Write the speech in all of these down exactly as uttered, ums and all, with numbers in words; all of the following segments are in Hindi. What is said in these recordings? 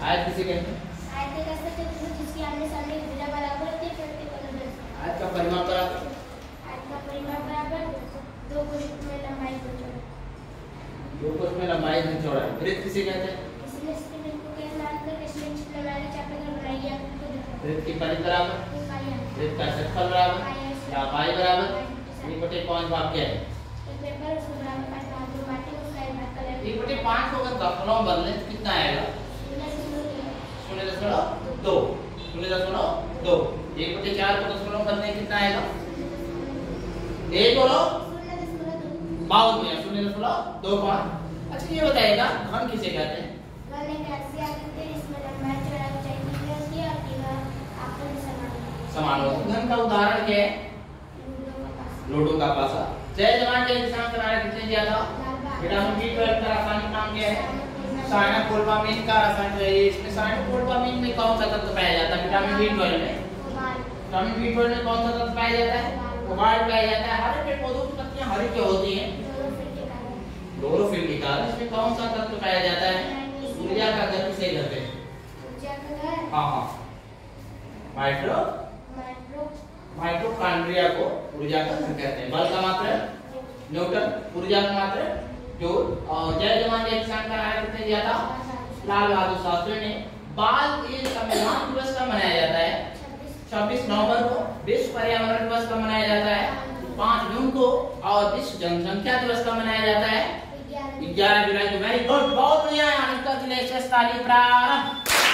आयत किसे कहते हैं? आयत एक ऐसा चतुर्भुज जिसकी आमने सामने की भुजा बराबर होती है, प्रत्येक कोण दस। आयत का परिमाप बराबर आयत का परिमाप बराबर दो कोष में लंबाई दो चौड़ाई। दो कोष में लंबाई दो चौड़ाई। वृत्त किसे कहते हैं? इसलिए इसके बिंदु के मानकर इसमें चित्र लंबाई चापाकार बनाई गया। वृत्त की परिधि बराबर वृत्त का क्षेत्रफल बराबर या पाई बराबर एक बटे पाँच भाग क्या है? एक पेपर उसको बराबर पाँच भाग दो बांटे उसका एक भाग कर लेंगे। एक बटे पाँच को अगर दशमलव में बदलें तो कितना आएगा? शून्य दशमलव दो। शून्य दशमलव दो। एक बटे चार को दशमलव में बदलें कितना आएगा? एक बोलो बहुत बढ़िया, शून्य दशमलव दो पाँच। अच्छा ये बताइएगा घन किसे कहते हैं? घन एक ऐसी आकृति है जिसमें लंबाई चौड़ाई ऊंचाई तीन होती है और तीनों आपस में समान होती है। समान होती है। घन का उदाहरण क्या है? लूडो का पासा। जय जवान जय किसान का नारा किसने दिया था? विटामिन बी ट्वेल्व का रासायनिक नाम क्या है? साइनोकोबालामिन का रासायनिक है। इसमें साइनोकोबालामिन में कौन सा तत्व पाया जाता है? विटामिन बी ट्वेल्व में विटामिन बी ट्वेल्व में कौन सा तत्व पाया जाता है? कोबाल्ट पाया जाता है। हरे पेड़ पौधों की पत्तियां हरी क्यों होती हैं? क्लोरोफिल के कारण। इसमें कौन सा तत्व पाया जाता है? ऊर्जा का घर किसे कहते हैं? ऊर्जा का घर हाँ हाँ माइक्रो माइक्रो माइटोकॉन्ड्रिया को ऊर्जा का घर कहते हैं। बल का मात्रक न्यूटन, ऊर्जा का मात्रक जूल। और जय जवान जय किसान का नारा किसने दिया था? लाल बहादुर शास्त्री ने। बाल ये संविधान दिवस का मनाया जाता है छब्बीस नवंबर को। विश्व पर्यावरण दिवस का मनाया जाता है पाँच जून को। और विश्व जनसंख्या दिवस का मनाया जाता है ग्यारह जुलाई को। वेरी गुड, बहुत बढ़िया है। अनुष्का के लिए ताली प्रारंभ।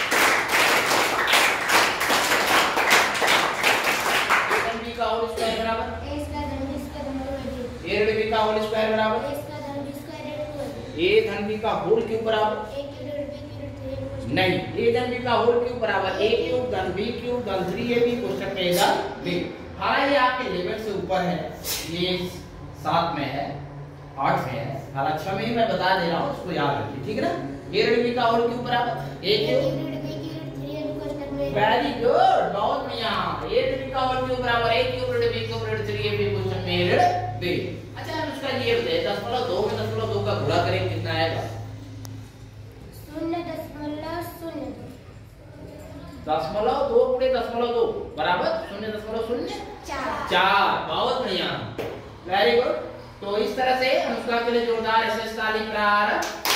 a का होल स्क्वायर बराबर a इसका धन b इसका धन दो a ऋण b का होल स्क्वायर बराबर a इसका धन b स्क्वायर ऋण दो a धन b का होल क्यूब बराबर a क्यूब ऋण b क्यूब तीन नहीं, a धन b का होल क्यूब बराबर a क्यूब धन b क्यूब धन थ्री a b कोष्ठक में इधर b। हालांकि ये आपके लेवल से ऊपर है, ये सात में है, आठ में है। हालांकि छह में ही मैं बता दे रहा हूँ, उसको याद रखिए, ठीक है ना। a ऋण b का होल क्यूब बराबर a क्यूब ऋण b cube three a b कोष्ठक में। वेरी गुड, बहुत बढ़िया। a ऋण b का होल क्यूब बराबर a क्यूब ऋण b क्यूब ऋण थ्री a b कोष्ठक में ऋण b। अच्छा अनुष्का ये बताइए दशमलव दो में दशमलव दो का गुणा करेंगे कितना आएगा? शून्य दशमलव शून्य दो। दशमलव दो गुणे दशमलव दो बराबर शून्य दशमलव शून्य चार। चार। बहुत बढ़िया, वेरी गुड। तो इस तरह से अनुष्का के लिए जोरदार एस एस ताली प्रारंभ।